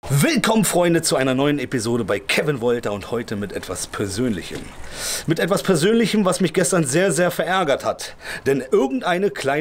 Willkommen, Freunde, zu einer neuen Episode bei Kevin Wolter und heute mit etwas Persönlichem. Mit etwas Persönlichem, was mich gestern sehr, sehr verärgert hat. Denn irgendeine kleine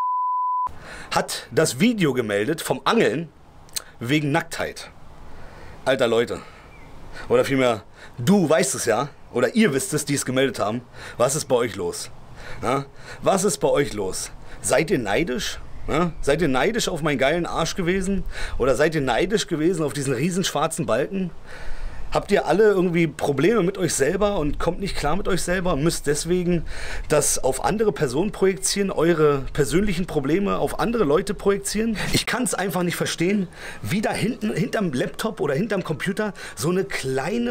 hat das Video gemeldet vom Angeln wegen Nacktheit. Alter Leute. Oder vielmehr, du weißt es ja, oder ihr wisst es, die es gemeldet haben. Was ist bei euch los? Na? Was ist bei euch los? Seid ihr neidisch? Ja? Seid ihr neidisch auf meinen geilen Arsch gewesen? Oder seid ihr neidisch gewesen auf diesen riesen schwarzen Balken? Habt ihr alle irgendwie Probleme mit euch selber und kommt nicht klar mit euch selber und müsst deswegen das auf andere Personen projizieren, eure persönlichen Probleme auf andere Leute projizieren? Ich kann es einfach nicht verstehen, wie da hinten, hinterm Laptop oder hinterm Computer so eine kleine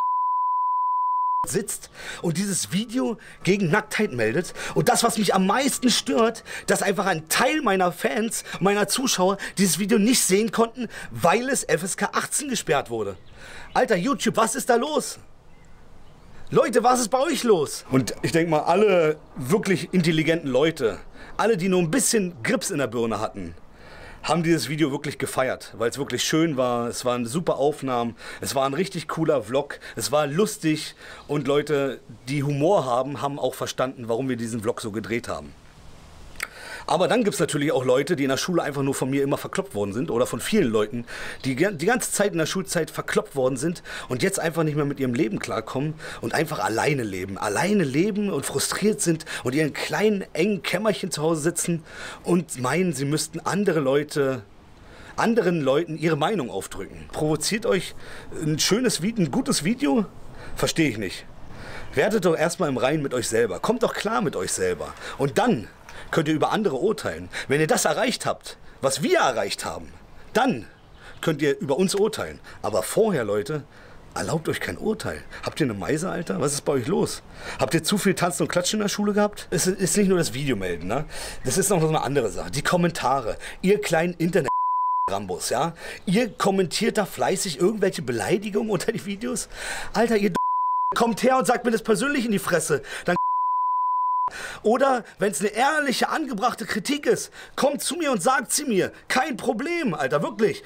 sitzt und dieses Video gegen Nacktheit meldet. Und das, was mich am meisten stört, dass einfach ein Teil meiner Fans, meiner Zuschauer dieses Video nicht sehen konnten, weil es FSK 18 gesperrt wurde. Alter, YouTube, was ist da los? Leute, was ist bei euch los? Und ich denke mal, alle wirklich intelligenten Leute, alle, die nur ein bisschen Grips in der Birne hatten, haben dieses Video wirklich gefeiert, weil es wirklich schön war, es waren super Aufnahmen, es war ein richtig cooler Vlog, es war lustig und Leute, die Humor haben, haben auch verstanden, warum wir diesen Vlog so gedreht haben. Aber dann gibt es natürlich auch Leute, die in der Schule einfach nur von mir immer verkloppt worden sind oder von vielen Leuten, die die ganze Zeit in der Schulzeit verkloppt worden sind und jetzt einfach nicht mehr mit ihrem Leben klarkommen und einfach alleine leben. Alleine leben und frustriert sind und in ihren kleinen, engen Kämmerchen zu Hause sitzen und meinen, sie müssten anderen Leuten ihre Meinung aufdrücken. Provoziert euch ein schönes Video, ein gutes Video? Verstehe ich nicht. Werdet doch erstmal im Reinen mit euch selber. Kommt doch klar mit euch selber. Und dann könnt ihr über andere urteilen. Wenn ihr das erreicht habt, was wir erreicht haben, dann könnt ihr über uns urteilen. Aber vorher, Leute, erlaubt euch kein Urteil. Habt ihr eine Meise, Alter? Was ist bei euch los? Habt ihr zu viel Tanzen und Klatschen in der Schule gehabt? Es ist nicht nur das Video melden, ne? Das ist noch so eine andere Sache. Die Kommentare. Ihr kleinen Internet-Rambos, ja? Ihr kommentiert da fleißig irgendwelche Beleidigungen unter die Videos? Alter, ihr kommt her und sagt mir das persönlich in die Fresse. Dann oder wenn es eine ehrliche, angebrachte Kritik ist, kommt zu mir und sagt sie mir. Kein Problem, Alter, wirklich.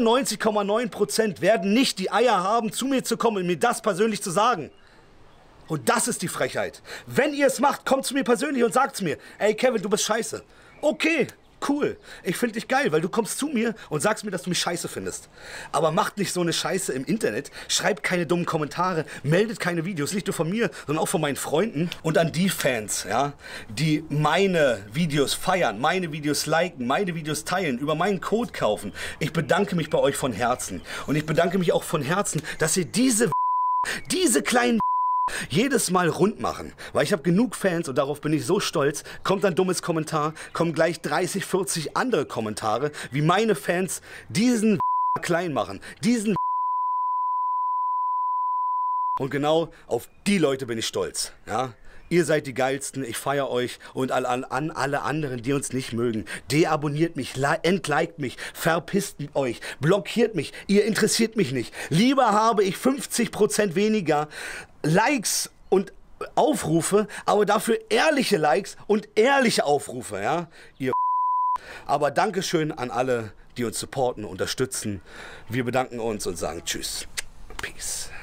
99,9% werden nicht die Eier haben, zu mir zu kommen und mir das persönlich zu sagen. Und das ist die Frechheit. Wenn ihr es macht, kommt zu mir persönlich und sagt es mir. Ey, Kevin, du bist scheiße. Okay, cool. Ich finde dich geil, weil du kommst zu mir und sagst mir, dass du mich scheiße findest. Aber macht nicht so eine Scheiße im Internet. Schreibt keine dummen Kommentare. Meldet keine Videos. Nicht nur von mir, sondern auch von meinen Freunden. Und an die Fans, ja, die meine Videos feiern, meine Videos liken, meine Videos teilen, über meinen Code kaufen. Ich bedanke mich bei euch von Herzen. Und ich bedanke mich auch von Herzen, dass ihr diese kleinen jedes Mal rund machen, weil ich habe genug Fans und darauf bin ich so stolz. Kommt ein dummes Kommentar, kommen gleich 30, 40 andere Kommentare, wie meine Fans diesen klein machen, diesen und genau auf die Leute bin ich stolz, ja. Ihr seid die Geilsten, ich feiere euch und an alle anderen, die uns nicht mögen. Deabonniert mich, entliked mich, verpisst euch, blockiert mich, ihr interessiert mich nicht. Lieber habe ich 50% weniger Likes und Aufrufe, aber dafür ehrliche Likes und ehrliche Aufrufe, ja. Aber Dankeschön an alle, die uns supporten, unterstützen. Wir bedanken uns und sagen Tschüss. Peace.